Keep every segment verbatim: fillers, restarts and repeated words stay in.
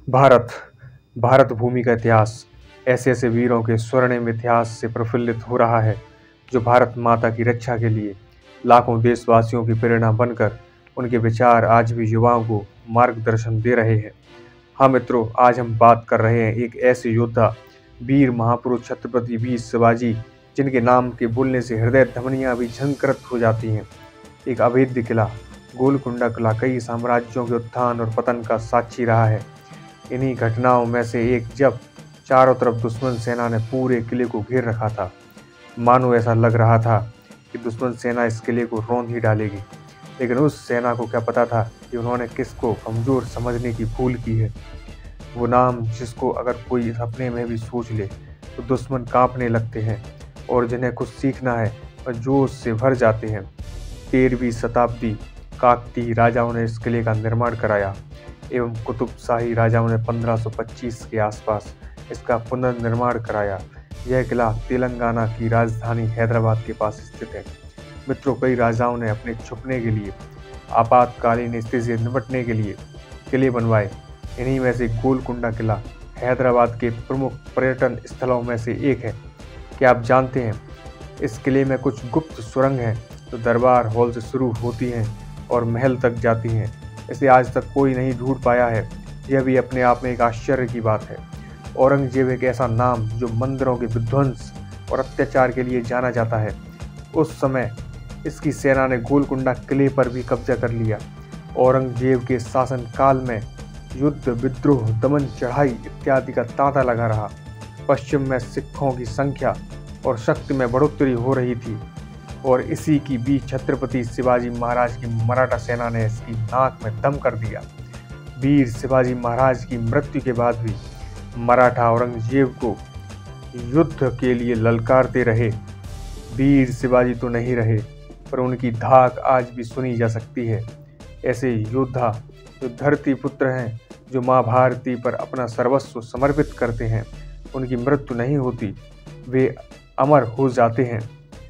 भारत भारत भूमि का इतिहास ऐसे ऐसे वीरों के स्वर्णिम इतिहास से प्रफुल्लित हो रहा है जो भारत माता की रक्षा के लिए लाखों देशवासियों की प्रेरणा बनकर उनके विचार आज भी युवाओं को मार्गदर्शन दे रहे हैं। हाँ मित्रों, आज हम बात कर रहे हैं एक ऐसे योद्धा, वीर महापुरुष छत्रपति वीर शिवाजी, जिनके नाम के बोलने से हृदय धमनियां भी झंकृत हो जाती हैं। एक अभेद्य किला, गोलकुंडा किला कई साम्राज्यों के उत्थान और पतन का साक्षी रहा है। इन्हीं घटनाओं में से एक, जब चारों तरफ दुश्मन सेना ने पूरे किले को घेर रखा था। मानो ऐसा लग रहा था कि दुश्मन सेना इस किले को रौंद ही डालेगी, लेकिन उस सेना को क्या पता था कि उन्होंने किसको कमज़ोर समझने की भूल की है। वो नाम जिसको अगर कोई सपने में भी सोच ले तो दुश्मन कांपने लगते हैं, और जिन्हें कुछ सीखना है और जोश से भर जाते हैं। तेरहवीं शताब्दी काकतीय राजाओं ने इस किले का निर्माण कराया एवं कुतुब शाही राजाओं ने पंद्रह सौ पच्चीस के आसपास इसका पुनर्निर्माण कराया। यह किला तेलंगाना की राजधानी हैदराबाद के पास स्थित है। मित्रों, कई राजाओं ने अपने छुपने के लिए, आपातकालीन स्थिति से निपटने के लिए किले बनवाए। इन्हीं में से गोलकुंडा किला हैदराबाद के प्रमुख पर्यटन स्थलों में से एक है। क्या आप जानते हैं, इस किले में कुछ गुप्त सुरंग हैं जो दरबार हॉल से शुरू होती हैं और महल तक जाती हैं। इसे आज तक कोई नहीं ढूंढ पाया है। यह भी अपने आप में एक आश्चर्य की बात है। औरंगजेब एक ऐसा नाम जो मंदिरों के विध्वंस और अत्याचार के लिए जाना जाता है। उस समय इसकी सेना ने गोलकुंडा किले पर भी कब्जा कर लिया। औरंगजेब के शासनकाल में युद्ध, विद्रोह, दमन, चढ़ाई इत्यादि का तांता लगा रहा। पश्चिम में सिखों की संख्या और शक्ति में बढ़ोतरी हो रही थी, और इसी की बीच छत्रपति शिवाजी महाराज की मराठा सेना ने इसकी नाक में दम कर दिया। वीर शिवाजी महाराज की मृत्यु के बाद भी मराठा औरंगजेब को युद्ध के लिए ललकारते रहे। वीर शिवाजी तो नहीं रहे, पर उनकी धाक आज भी सुनी जा सकती है। ऐसे योद्धा जो धरती पुत्र हैं, जो माँ भारती पर अपना सर्वस्व समर्पित करते हैं, उनकी मृत्यु नहीं होती, वे अमर हो जाते हैं।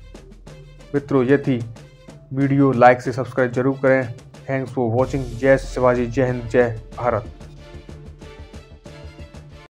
मित्रों, ये थी वीडियो। लाइक से सब्सक्राइब जरूर करें। Thanks for watching. जय शिवाजी, जय हिंद, जय भारत।